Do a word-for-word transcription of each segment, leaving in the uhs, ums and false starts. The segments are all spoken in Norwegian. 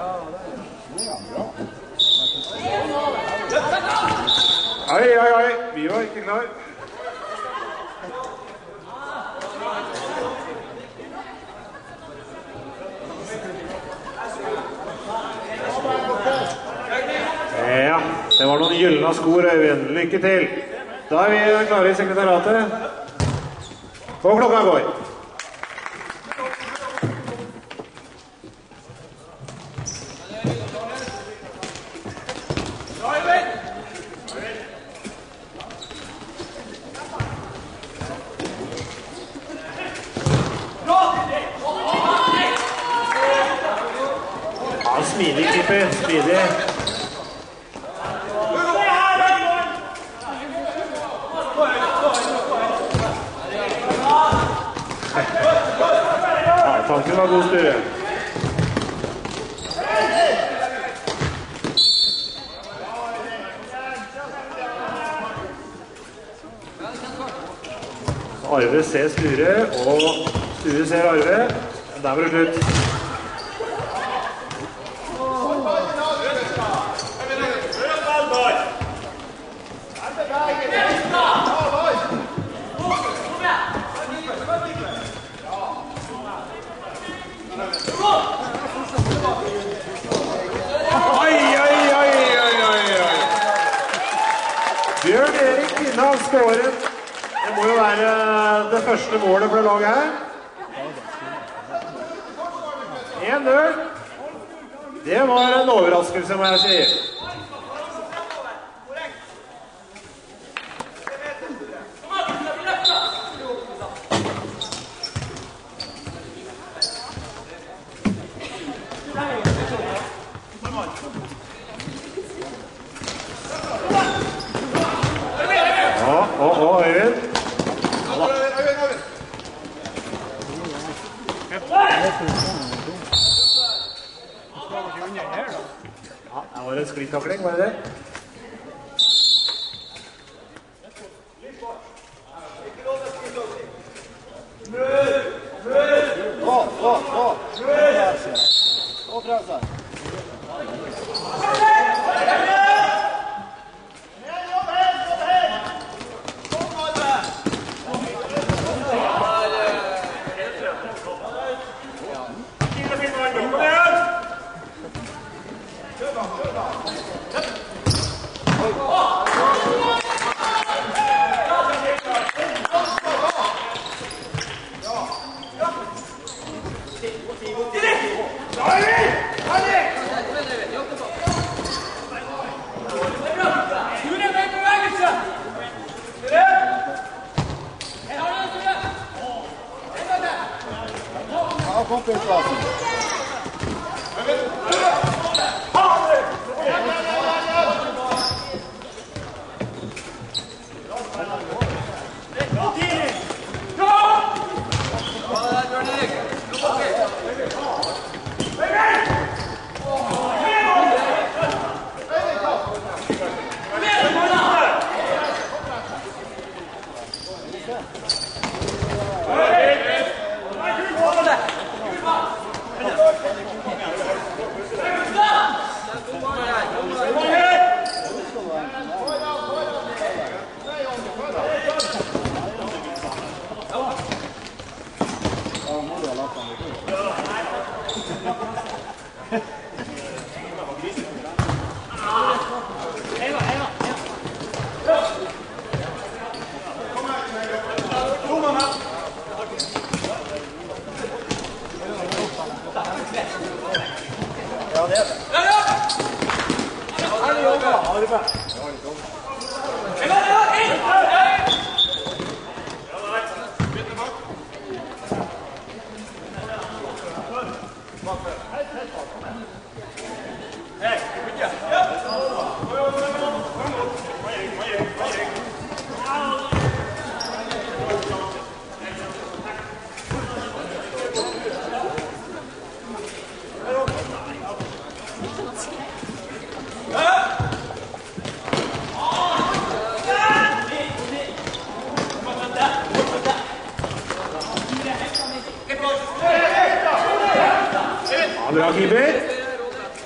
Oi, oi, oi, vi var ikke klar. Ja, det var noen gyllene skor, Øyvind. Lykke til. Da er vi klare i sekretariatet. Og klokka går. Ja, smidig, Kipper. Smidig. Tanken var god, Sture. Arve ser Sture, og Sture ser Arve. Der var det slutt. Skåret. Det må jo være det første målet for det laget her. en null. Det var en overraskelse, må jeg si. Ja, det var en sklitakling, var det det? Bra, bra, bra! Bra fra seg! Bra, keeper.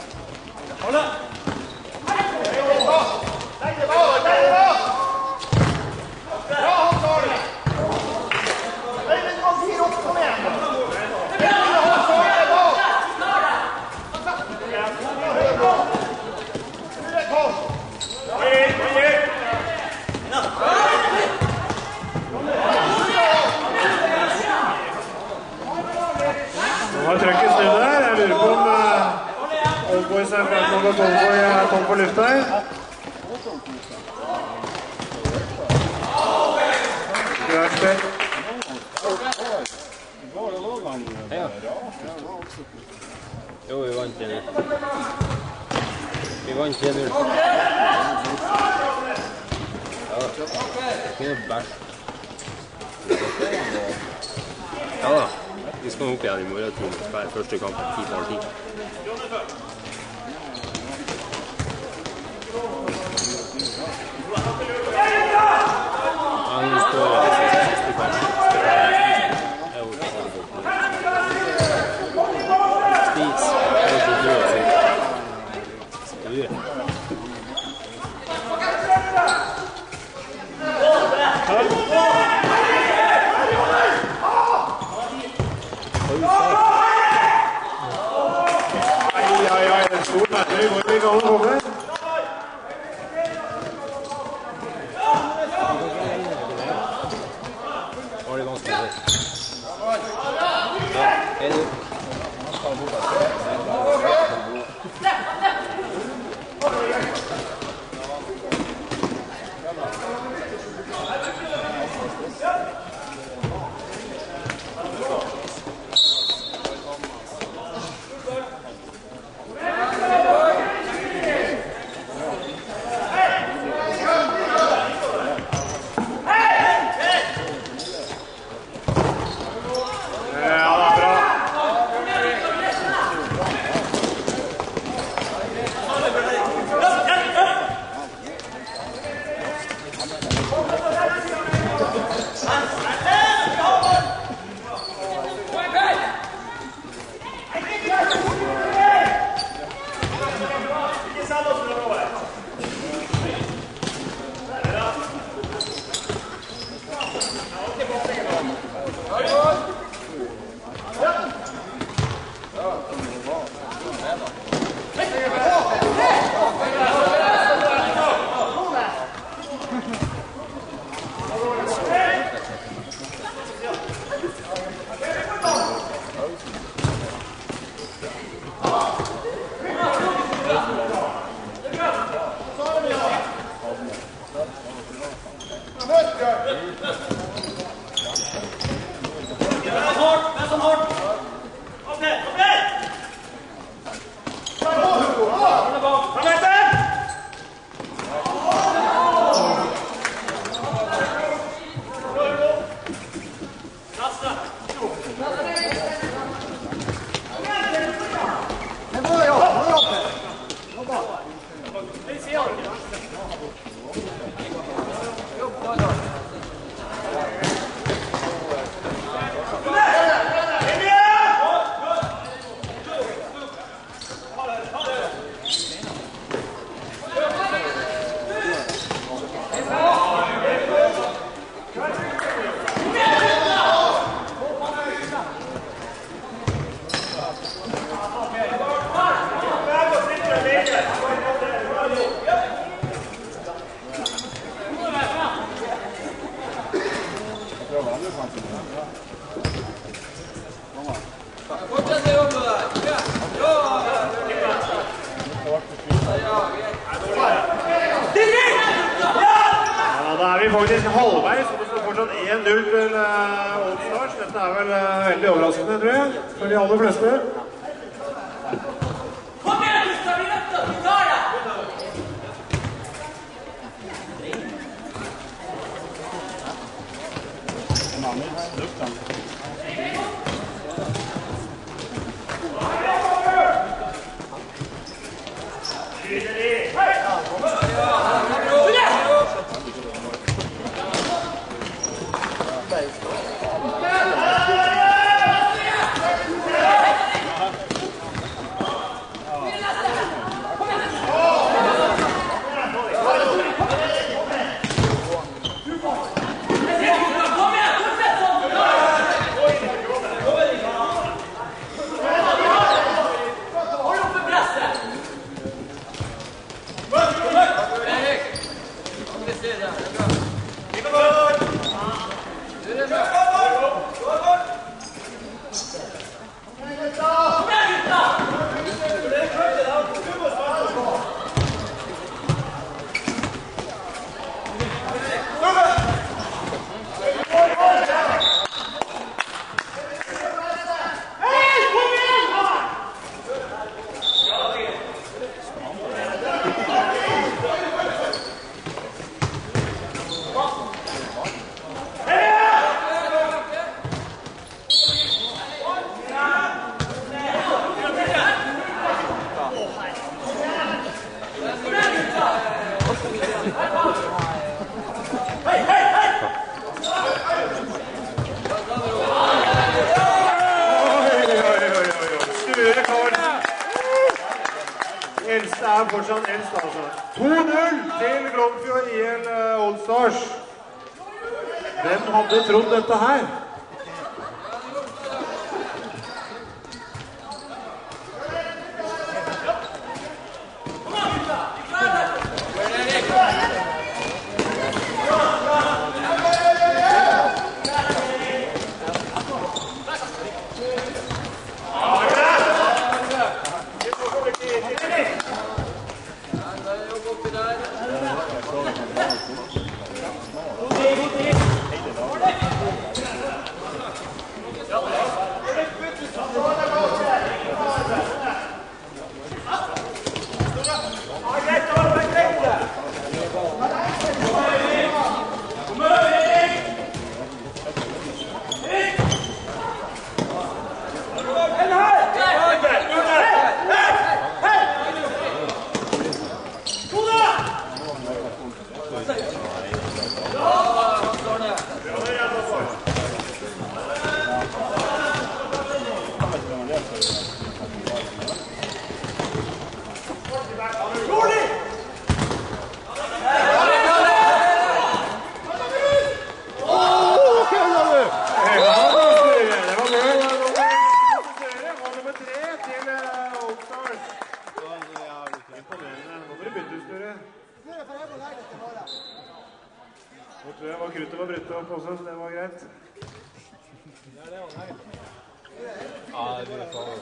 å gå tom på, tom på lufta her. Greit spill. Ja. Jo, vi vant tre null. Vi vant tre null. Ja, det er ikke noe bæsj. Ja da, vi skal opp igjen i morgen til hver første kamp, ti på ti. Ja, nå står det siste kamp. Spis, det er ikke død. Styr. Stor nærmere går vi gale over. Var det vanskelig? Ja, er du? Faktisk halvveis, så det står fortsatt en null til Old Stars. Dette er vel veldig overraskende, tror jeg, for de aller fleste. Kom igjen, Gustav! Vi nøtter! Vi tar det! er fortsatt eldst, altså. to null til Glomfjord I L All-Stars. Hvem hadde trodd dette her? Nå tror jeg var kruttet var brutt opp også, så det var greit. Ja, det er faen.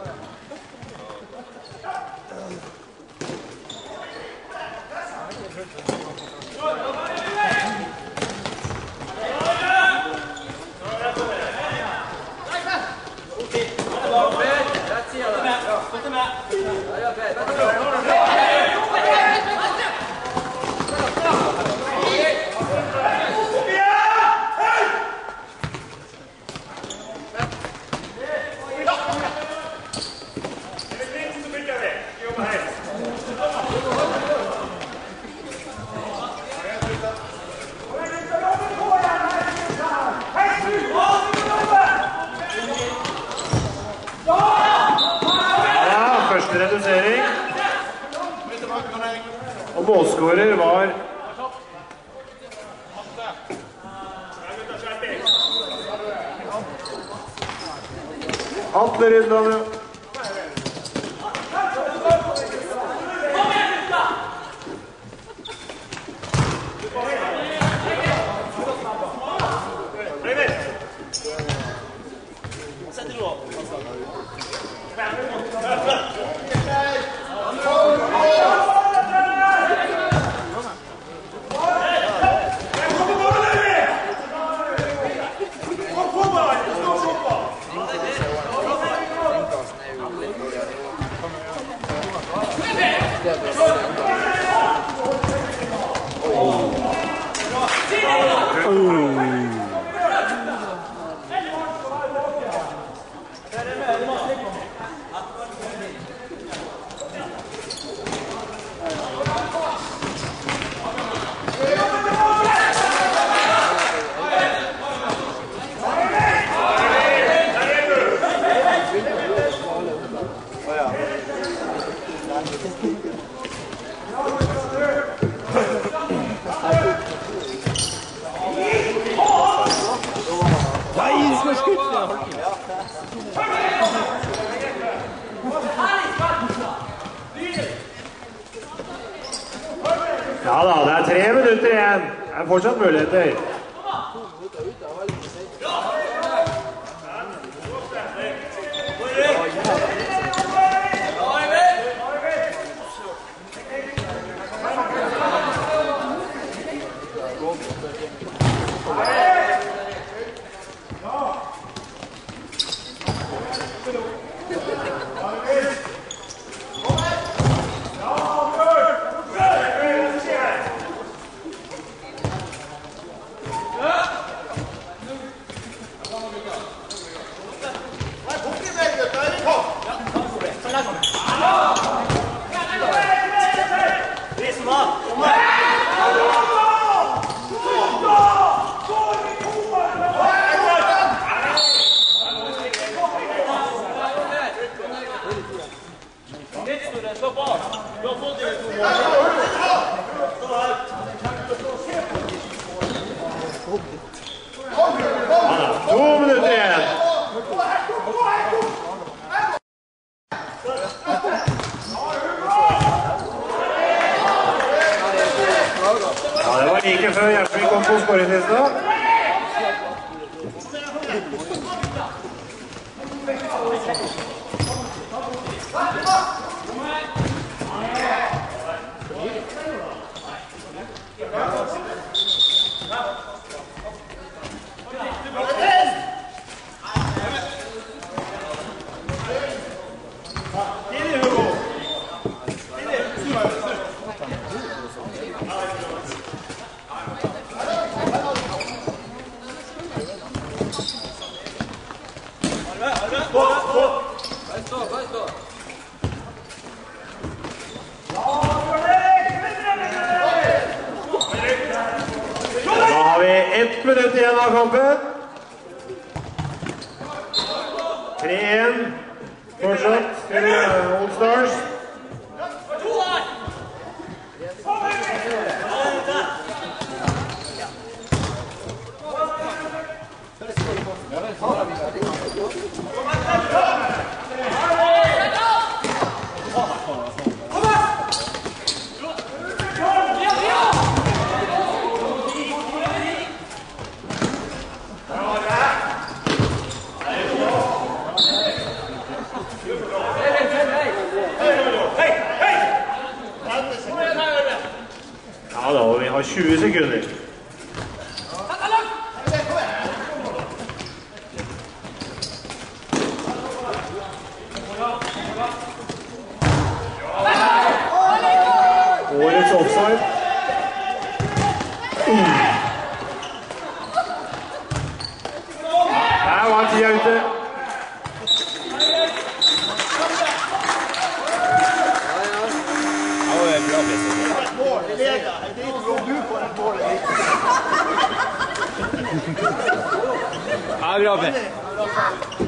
Redusering. Og målskårer var Atle Rindane. Ja da, det er tre minutter igjen. Det er fortsatt muligheter. minutter igjen. Ja, det var like før Gjersvik kom på skåringslista. Da har vi ett minutt igjen av kampen. tre én fortsatt til Old Stars. Ja da, og vi har tjue sekunder. Årets offside. Her var tida ute. Ja, bra,